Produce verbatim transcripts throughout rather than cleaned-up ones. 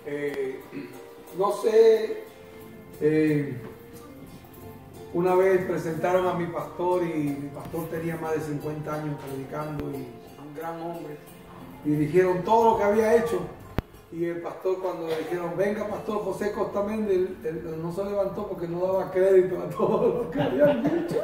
Eh, no sé, eh, una vez presentaron a mi pastor y mi pastor tenía más de cincuenta años predicando y un gran hombre. Y dijeron todo lo que había hecho. Y el pastor, cuando le dijeron, venga pastor José Costa Méndez, él, él no se levantó porque no daba crédito a todo lo que habían dicho.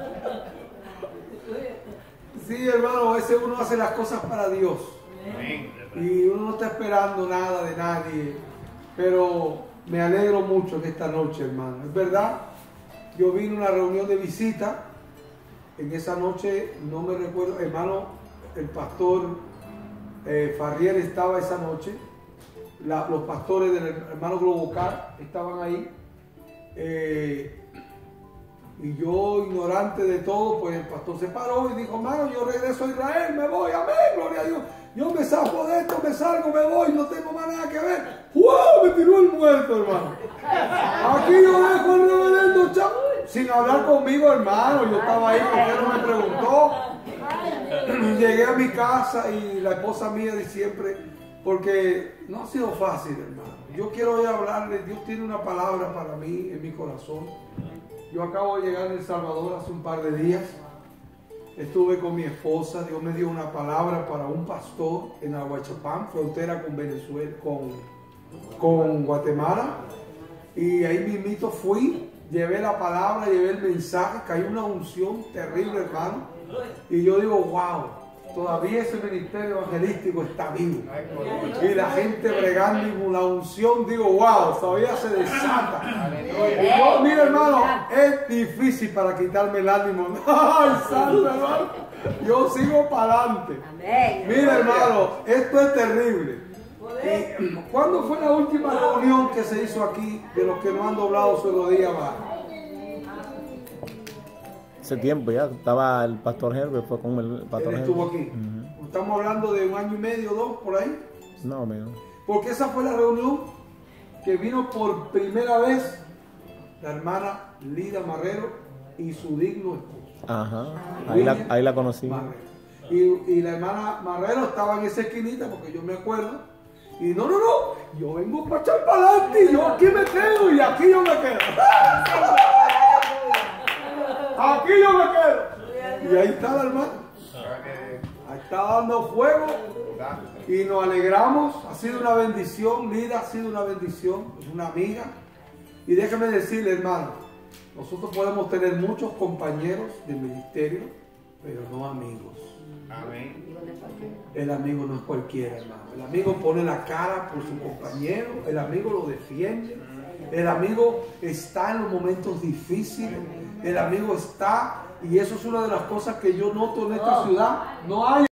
Sí, hermano, a veces uno hace las cosas para Dios. Y uno no está esperando nada de nadie. Pero me alegro mucho en esta noche, hermano. Es verdad, yo vine a una reunión de visita. En esa noche, no me recuerdo, hermano, el pastor eh, Farrier estaba esa noche. La, los pastores del hermano Globocar estaban ahí. Eh, y yo, ignorante de todo, pues el pastor se paró y dijo, hermano, yo regreso a Israel, me voy, amén, gloria a Dios. Yo me saco de esto, me salgo, me voy, no tengo más nada que ver. ¡Wow! Me tiró el muerto, hermano. Aquí yo dejo al reverendo Chavo, sin hablar conmigo, hermano. Yo estaba ahí porque él no me preguntó. Llegué a mi casa y la esposa mía de siempre, porque no ha sido fácil, hermano. Yo quiero hoy hablarle, Dios tiene una palabra para mí en mi corazón. Yo acabo de llegar de El Salvador hace un par de días. Estuve con mi esposa, Dios me dio una palabra para un pastor en Aguachapán, frontera con Venezuela, con, con Guatemala. Y ahí mismito fui, llevé la palabra, llevé el mensaje, cayó una unción terrible, hermano. Y yo digo, wow, todavía ese ministerio evangelístico está vivo. Y la gente bregando y con la unción, digo, wow, todavía se desata. Y yo, mira, hermano, es difícil para quitarme el ánimo. Ay, santo, hermano. Yo sigo para adelante. Mira, hermano, esto es terrible. ¿Y cuándo fue la última reunión que se hizo aquí de los que no han doblado su rodilla abajo? Hace tiempo ya, estaba el pastor Herbert, fue con el pastor Él Herbert. estuvo aquí. Uh-huh. Estamos hablando de un año y medio, dos, por ahí. No, menos. Porque esa fue la reunión que vino por primera vez la hermana Lida Marrero y su digno esposo. Ajá, ahí la, ahí la conocí. Y, y la hermana Marrero estaba en esa esquinita, porque yo me acuerdo. Y no, no, no, yo vengo para echar para adelante y yo aquí me quedo y aquí yo me quedo. Aquí yo me quedo. Y ahí está la hermana. Ahí está dando fuego. Y nos alegramos. Ha sido una bendición. Lida ha sido una bendición. Es una amiga. Y déjame decirle, hermano, nosotros podemos tener muchos compañeros de ministerio, pero no amigos. Amén. El amigo no es cualquiera, hermano. El amigo pone la cara por su compañero. El amigo lo defiende. El amigo está en los momentos difíciles. El amigo está, y eso es una de las cosas que yo noto en esta ciudad. No hay